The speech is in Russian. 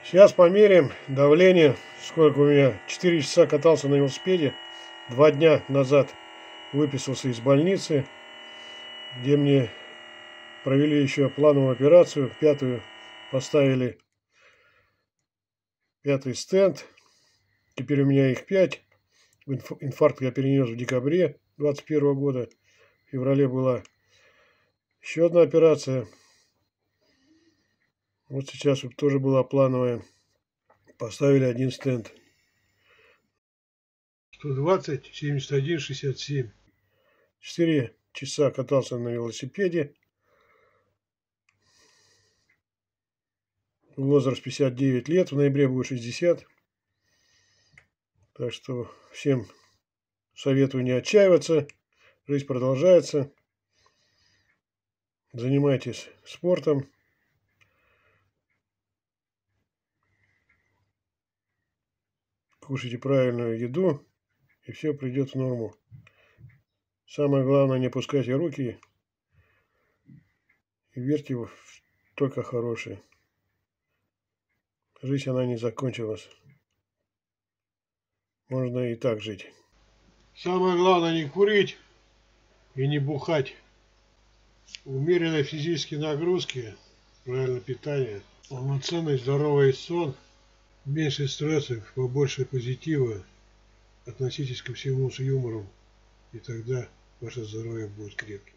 Сейчас померяем давление. Сколько у меня? 4 часа катался на велосипеде. 2 дня назад выписался из больницы, где мне провели еще плановую операцию. Пятую поставили, 5-й стенд. Теперь у меня их 5. Инфаркт я перенес в декабре 2021 года. В феврале была еще одна операция. Вот сейчас тоже была плановая. Поставили 1 стенд. 120, 71, 67. 4 часа катался на велосипеде. Возраст 59 лет. В ноябре будет 60. Так что всем советую не отчаиваться. Жизнь продолжается. Занимайтесь спортом. Кушайте правильную еду. И все придет в норму. Самое главное, не опускайте руки. И верьте в только хорошее. Жизнь, она не закончилась. Можно и так жить. Самое главное, не курить и не бухать. Умеренные физические нагрузки, правильное питание, полноценный здоровый сон, меньше стрессов, побольше позитива. Относитесь ко всему с юмором, и тогда ваше здоровье будет крепким.